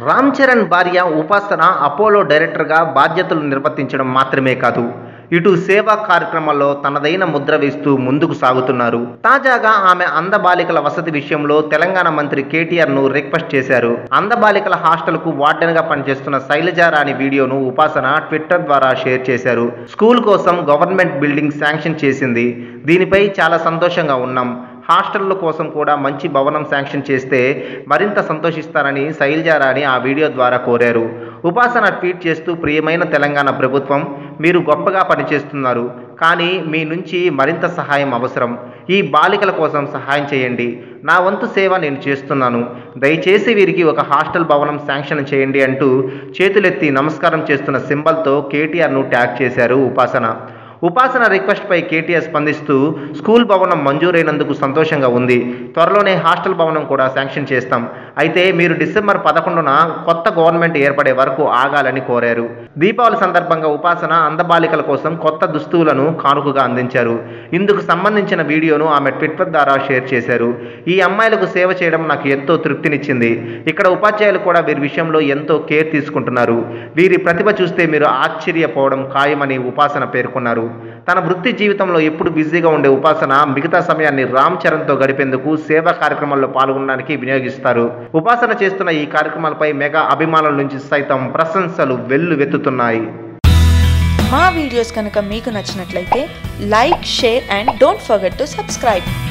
రామ్ చరణ్ భార్య ఉపాసన అపోలో డైరెక్టర్గా బాధ్యతలు నిర్వర్తించడం మాత్రమే కాదు, ఇటు సేవా కార్యక్రమాల్లో తనదైన ముద్ర వేస్తూ ముందుకు సాగుతున్నారు. తాజాగా ఆమె అందబాలికల వసతి విషయంలో తెలంగాణ మంత్రి కేటీఆర్ను రిక్వెస్ట్ చేశారు. అందబాలికల హాస్టల్కు వార్డెన్గా పనిచేస్తున్న శైలజారాణి వీడియోను ఉపాసన ట్విట్టర్ ద్వారా షేర్ చేశారు. స్కూల్ కోసం గవర్నమెంట్ బిల్డింగ్ శాంక్షన్ చేసింది. దీనిపై చాలా సంతోషంగా ఉన్నాం. హాస్టళ్ల కోసం కూడా మంచి భవనం శాంక్షన్ చేస్తే మరింత సంతోషిస్తారని శైలజారాణి ఆ వీడియో ద్వారా కోరారు. ఉపాసన ట్వీట్ చేస్తూ, ప్రియమైన తెలంగాణ ప్రభుత్వం, మీరు గొప్పగా పనిచేస్తున్నారు, కానీ మీ నుంచి మరింత సహాయం అవసరం. ఈ బాలికల కోసం సహాయం చేయండి. నా వంతు సేవ నేను చేస్తున్నాను. దయచేసి వీరికి ఒక హాస్టల్ భవనం శాంక్షన్ చేయండి అంటూ చేతులెత్తి నమస్కారం చేస్తున్న సింబల్తో కేటీఆర్ను ట్యాగ్ చేశారు ఉపాసన రిక్వెస్ట్పై కేటీఆర్ స్పందిస్తూ, స్కూల్ భవనం మంజూరైనందుకు సంతోషంగా ఉంది. త్వరలోనే హాస్టల్ భవనం కూడా శాంక్షన్ చేస్తాం. అయితే మీరు డిసెంబర్ 11న కొత్త గవర్నమెంట్ ఏర్పడే వరకు ఆగాలని కోరారు. దీపావళి సందర్భంగా ఉపాసన అందబాలికల కోసం కొత్త దుస్తువులను కానుకగా అందించారు. ఇందుకు సంబంధించిన వీడియోను ఆమె ట్విట్టర్ ద్వారా షేర్ చేశారు. ఈ అమ్మాయిలకు సేవ చేయడం నాకు ఎంతో తృప్తినిచ్చింది. ఇక్కడ ఉపాధ్యాయులు కూడా వీరి విషయంలో ఎంతో కేర్ తీసుకుంటున్నారు. వీరి ప్రతిభ చూస్తే మీరు ఆశ్చర్యపోవడం ఖాయమని ఉపాసన పేర్కొన్నారు. తన వృత్తి జీవితంలో ఎప్పుడు బిజీగా ఉండే ఉపాసన మిగతా సమయాన్ని రామ్ చరణ్తో గడిపేందుకు సేవా కార్యక్రమాల్లో పాల్గొనడానికి వినియోగిస్తారు. ఉపాసన చేస్తున్న ఈ కార్యక్రమాలపై మెగా అభిమానుల నుంచి సైతం ప్రశంసలు వెల్లువెత్తుతున్నాయి. మా వీడియోస్ కనుక మీకు నచ్చినట్లయితే like, share and don't forget to subscribe.